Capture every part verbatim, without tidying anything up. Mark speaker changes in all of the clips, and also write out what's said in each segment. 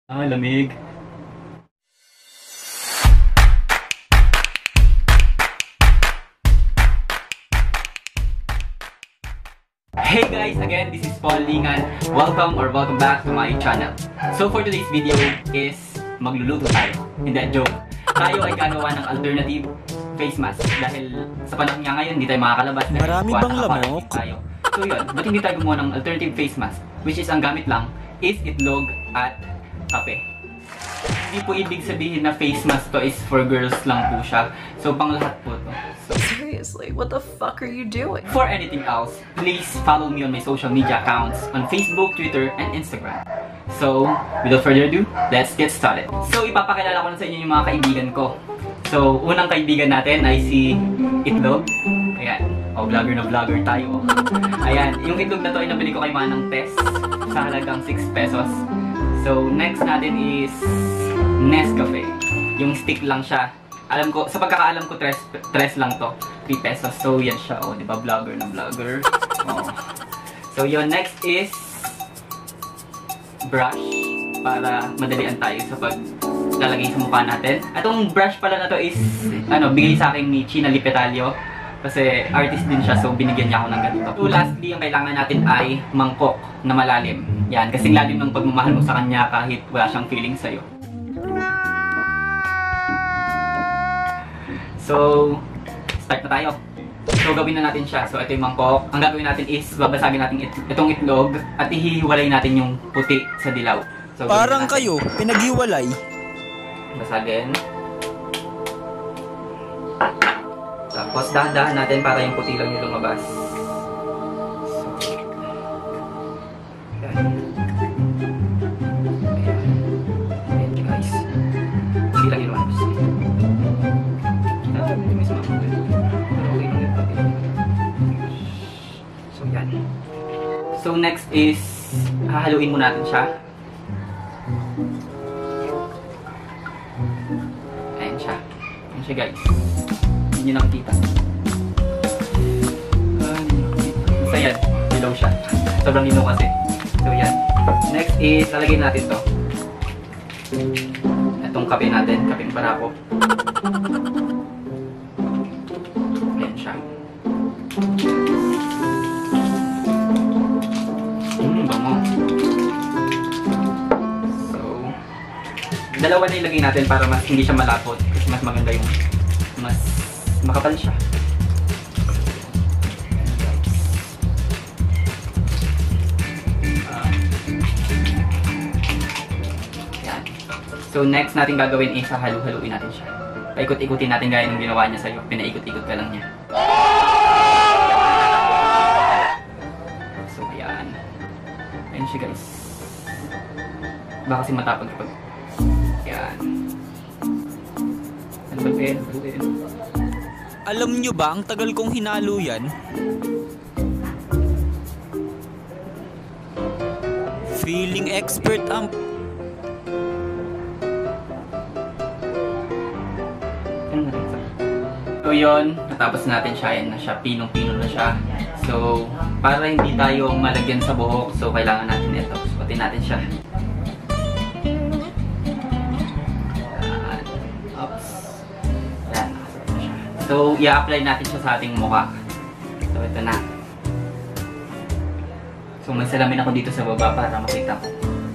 Speaker 1: Ah, lamig. Hey guys, again, this is Paul Lingan. Welcome or welcome back to my channel. So for today's video is magluluto tayo. Hindi, joke. Tayo ay gagawa ng alternative face mask. Dahil sa panahon nga ngayon, hindi tayo makakalabas.
Speaker 2: Marami bang lamok?
Speaker 1: Tayo. So yun, ba't hindi tayo gumawa ng alternative face mask? Which is ang gamit lang is itlog at kape. Hindi po ibig sabihin na face mask to is for girls lang po siya. So pang lahat po to. So,
Speaker 3: seriously, what the fuck are you doing?
Speaker 1: for anything else, please follow me on my social media accounts on Facebook, Twitter, and Instagram. So, without further ado, let's get started. So, ipapakilala ko na sa inyo yung mga kaibigan ko. So, unang kaibigan natin ay si Itlog. Ayan. O, vlogger na vlogger tayo. Ayan. Yung itlog na to ay nabili ko kay Manang Tess sa halagang six pesos. So, next natin is Nescafe. Yung stick lang siya. Alam ko, sa pagkakaalam ko, tres, tres lang to. three pesos. So, yan siya. O, diba? Vlogger na vlogger. O. So, yun. Next is brush. Para madalian tayo sa paglalagay sa mukha natin. Atong brush pala na to is, ano, bigay sa akin ni China Lipetalio. Kasi artist din siya. So, binigyan niya ako ng ganito. So, lastly, ang kailangan natin ay mangkok na malalim. Yan. Kasing lalim ng pagmamahal mo sa kanya kahit wala siyang feeling sa'yo. So, start na tayo. So, gawin na natin siya. So, ito yung mangkok. Ang gagawin natin is, babasagin natin it itong itlog at ihihiwalay natin yung puti sa dilaw. So,
Speaker 2: Parang kayo, pinaghiwalay.
Speaker 1: Basagin. Tapos, dahan-dahan natin para yung puti lang yung lumabas. So, yan. Ayan. Ayan guys. Puti lang yung lumabas. So, yan. So, next is, hahaluin mo natin siya. Ayan siya. Ayan siya, guys. Hindi nyo nakikita. Basta yan. Dilaw siya. Sobrang lino kasi. So, yan. Next is, lalagay natin to. Itong kape natin. Kapeng barako. Ayan siya. Hmm, bango. So, dalawa na ilagay natin para mas hindi siya malapot. Kasi mas maganda yung mas makapal siya. Uh, yan. So, next natin gagawin is halu-haluin natin siya. Paikot-ikutin natin gaya ng ginawa niya sa'yo. Pinaikot-ikot ka lang niya. So, ayan. Ayan siya, guys. Baka kasi matapag kapag... Ayan. Ano ba, Ben? Ano ba, Ben?
Speaker 2: Alam nyo ba, ang tagal kong hinalo yan? Feeling expert ang...
Speaker 1: So yun, natapos natin siya. Yan na siya, pinong-pino na siya. So, para hindi tayo malagyan sa buhok, so kailangan natin ito. Suotin natin siya. Yan. Oops. Yan, nakasuot na siya. So, i-apply natin siya sa ating mukha. So, ito na. So, may salamin ako dito sa baba para makita ko.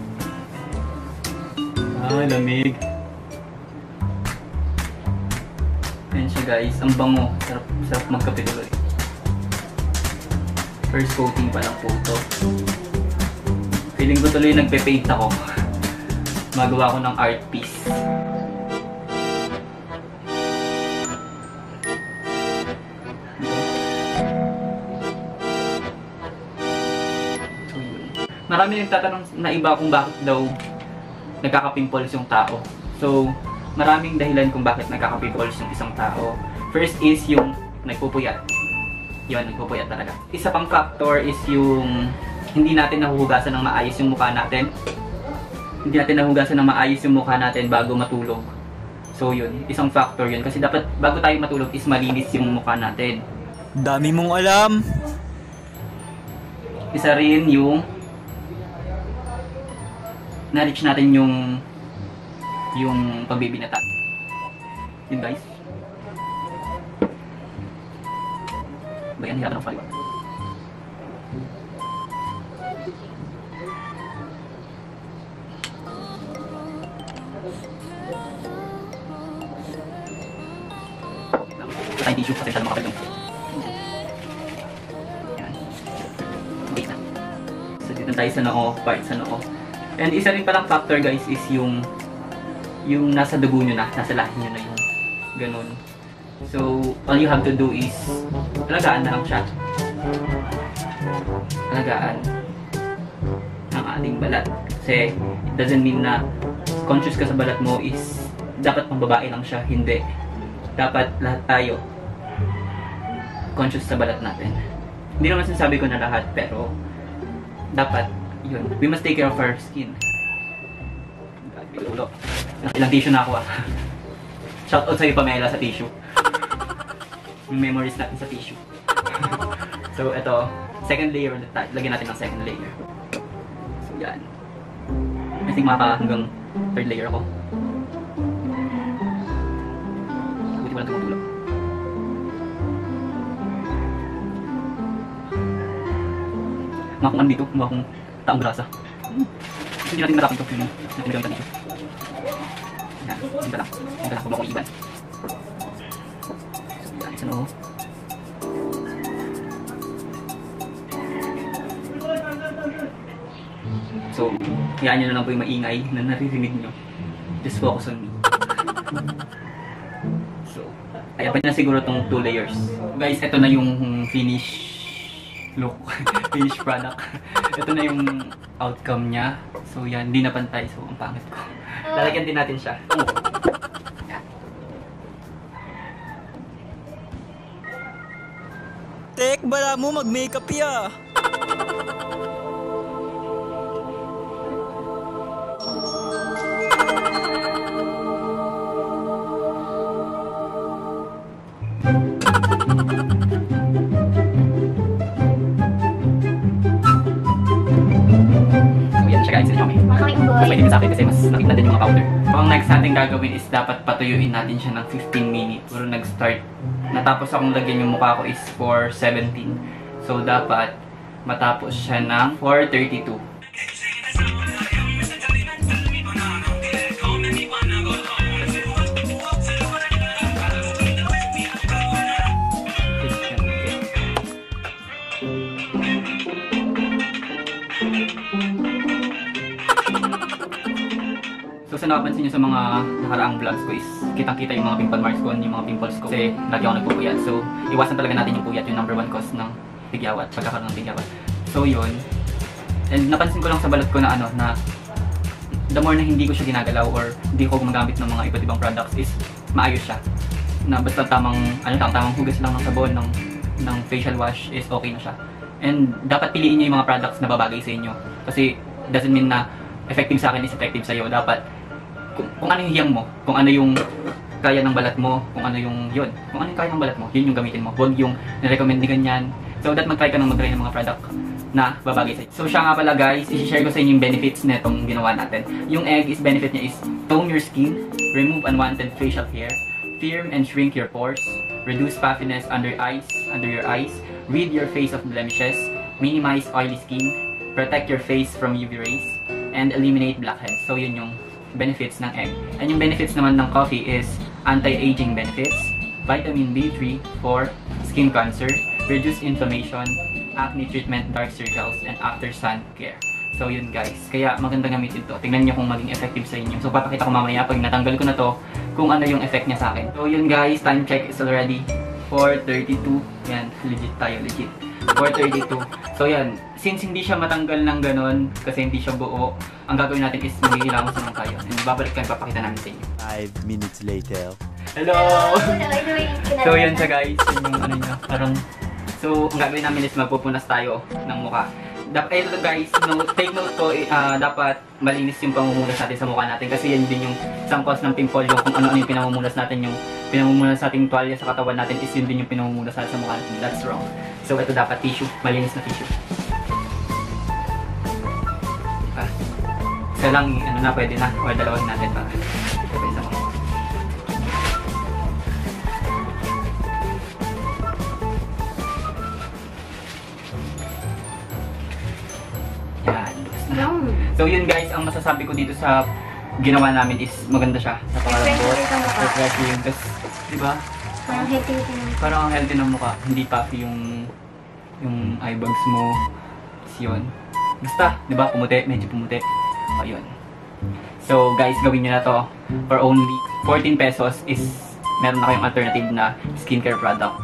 Speaker 1: Ah, lamig. Ayan siya, guys. Ang bango. Sarap, sarap magkape tuloy. First coating pa lang po ito. Feeling ko tuloy nagpe-paint ako. Magawa ko ng art piece. Marami nagtatanong na iba kung bakit daw nagkaka-pimples yung tao. So, maraming dahilan kung bakit nagkaka-pimples yung isang tao. First is yung nagpupuyat. Yun, nagpupuyat talaga. Isa pang factor is yung hindi natin nahuhugasan ng maayos yung mukha natin. Hindi natin nahuhugasan ng maayos yung mukha natin bago matulog. So yun, isang factor yun. Kasi dapat bago tayo matulog is malinis yung mukha natin.
Speaker 2: Dami mong alam.
Speaker 1: Isa rin yung na-reach natin yung yung pagbibinata. Yun guys. Bayan, hirapan ako paliwan. Sa tissue kasi siya makapal yung yan. Wait na. So dito tayo sa noo, part sa noo. And isa rin palang factor guys is yung yung nasa dugo nyo na, nasa lahi nyo na yung ganun. So all you have to do is alagaan na lang siya. Alagaan ang ating balat. Kasi it doesn't mean na conscious ka sa balat mo is dapat pang babae lang siya. Hindi. Dapat lahat tayo conscious sa balat natin. Hindi naman sinasabi ko na lahat, pero dapat, yun. We must take care of our skin. Ulo. Ilang tissue na ako ah. Shoutout sa'yo Pamela sa tissue. Yung memories natin sa tissue. So, ito. Second layer ulit tayo. Lagyan natin ng second layer. So, yan. I think maka hanggang third layer ako. Buti walang tumutulog. Mga kung andito, mga kung taong grasa. Hindi natin matapin ito. Yung nagamit ang tissue. Yan, hindi lang. Hindi lang, huwag mo iban. So, yan, isa na ako. So, hayaan nyo na lang po yung maingay na naririnig nyo. Just focus on me. So, kaya pa na siguro itong two layers. Guys, ito na yung finish look. Finished product. Ito na yung outcome niya. So, yan. Hindi na pantay. So, ang pangit ko. Lalagyan din natin siya. Yan.
Speaker 2: Tek, bala mo mag-makeup ya.
Speaker 1: Guys, ito yung mas may sa akin kasi mas nakita din yung mga powder. So, ang next natin gagawin is dapat patuyuin natin siya ng fifteen minutes. Puro nag-start. Natapos akong lagyan yung mukha ko is four seventeen. So, dapat matapos siya ng four thirty-two. So, sa napapansin nyo sa mga nakaraang vlogs ko is kitang-kita yung mga pimple marks ko, yung mga pimples ko. Kasi lagi ako nagpupuyat. So, iwasan talaga natin yung puyat, yung number one cause ng tigyawat, pagkakaroon ng tigyawat. So, yun. And napansin ko lang sa balat ko na ano, na the more na hindi ko siya ginagalaw or hindi ko gumagamit ng mga iba't ibang products is maayos siya. Na basta tamang, ano lang, tamang hugas lang ng sabon, ng, ng facial wash is okay na siya. And dapat piliin nyo yung mga products na babagay sa inyo. Kasi doesn't mean na effective sa akin is effective sa'yo. Dapat Kung, kung ano yung hiyang mo, kung ano yung kaya ng balat mo, kung ano yung yun, kung ano yung kaya ng balat mo, yun yung gamitin mo. Huwag yung nirecommend ni ganyan. So that mag-try ka nang mag-try ng mga product na babagay sa'yo. So siya nga pala guys, isi-share ko sa inyo yung benefits na itong ginawa natin. Yung egg is benefit niya is tone your skin, remove unwanted facial hair, firm and shrink your pores, reduce puffiness under eyes, under your eyes, rid your face of blemishes, minimize oily skin, protect your face from U V rays, and eliminate blackheads. So yun yung benefits ng egg. And yung benefits naman ng coffee is anti-aging benefits, vitamin B three for skin cancer, reduce inflammation, acne treatment, dark circles, and after sun care. So yun guys, kaya maganda gamitin to. Tingnan nyo kung maging effective sa inyo. So papakita ko mamaya pag natanggal ko na to kung ano yung effect niya sa akin. So yun guys, time check is already four thirty-two. Yan, legit tayo, legit. four thirty-two. So yan, since hindi siya matanggal ng ganon, kasi hindi siya buo, ang gagawin natin is maghihilamos naman tayo. And babalik tayo, papakita namin sa inyo.
Speaker 4: Five minutes later.
Speaker 1: Hello! So yan siya guys, yun yung ano niya, parang... So, ang gagawin namin is magpupunas tayo ng mukha. Dapat, ito guys, no, take note ko, uh, dapat malinis yung pamumunas natin sa mukha natin. Kasi yan din yung isang cause ng pimple, yung kung ano-ano yung pinamumunas natin, yung pinamumunas natin tuwalya sa katawan natin is yun din yung pinamumunas natin sa mukha natin. That's wrong. So, ito dapat tissue, malinis na tissue. Ah. So, Isa lang, ano na, pwede na. Or dalawin natin para sabay sa mga. Yan.
Speaker 5: Yum.
Speaker 1: So yun guys, ang masasabi ko dito sa ginawa namin is maganda siya. Napakalambot, refreshing, tapos, di ba?
Speaker 5: Parang healthy din.
Speaker 1: Parang ang healthy ng mukha, hindi puffy yung yung eye bags mo. Tapos yun. Basta, di ba? Pumuti, medyo pumuti. O yun. So guys, gawin nyo na to. For only fourteen pesos is meron na kayong alternative na skincare product.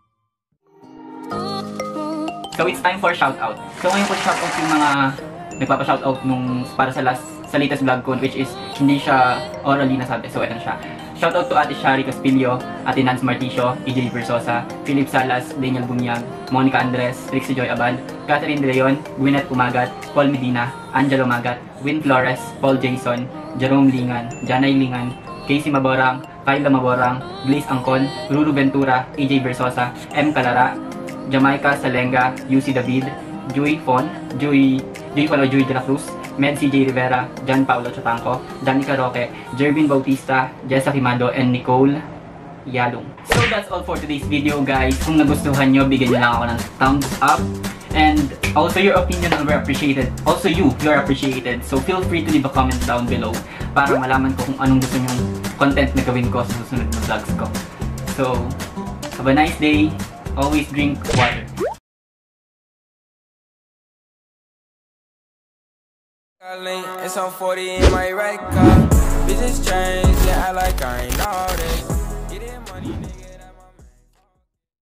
Speaker 1: So it's time for shoutout. So ngayon ko shoutout yung mga nagpapa-shoutout nung para sa last sa latest vlog ko, which is hindi siya orally nasabi. So ito siya. Shoutout to Ate Shari Caspillo, Ate Nance Marticio, E J Versosa, Philip Salas, Daniel Bunyag, Monica Andres, Trixie Joy Abad, Catherine De Leon, Gwyneth Umagat, Paul Medina, Angelo Magat, Win Flores, Paul Jason, Jerome Lingan, Janay Lingan, Casey Maborang, Kyla Maborang, Blaze Angkon, Ruru Ventura, E J Versosa, M. Calara, Jamaica Salenga, U C David, Joy Fon, Joy, Joy Palo Joy De La Cruz, Med C J Rivera, John Paulo Chatanco, Danica Roque, Jervin Bautista, Jessa Quimado, and Nicole Yalong. So that's all for today's video guys. Kung nagustuhan nyo, bigyan nyo lang ako ng thumbs up. And also your opinion will be appreciated. Also you, you are appreciated. So feel free to leave a comment down below para malaman ko kung anong gusto nyong content na gawin ko sa susunod na vlogs ko. So, have a nice day. Always drink water.
Speaker 6: It's on forty in my right car. Bitches change, yeah, I like I ain't all this.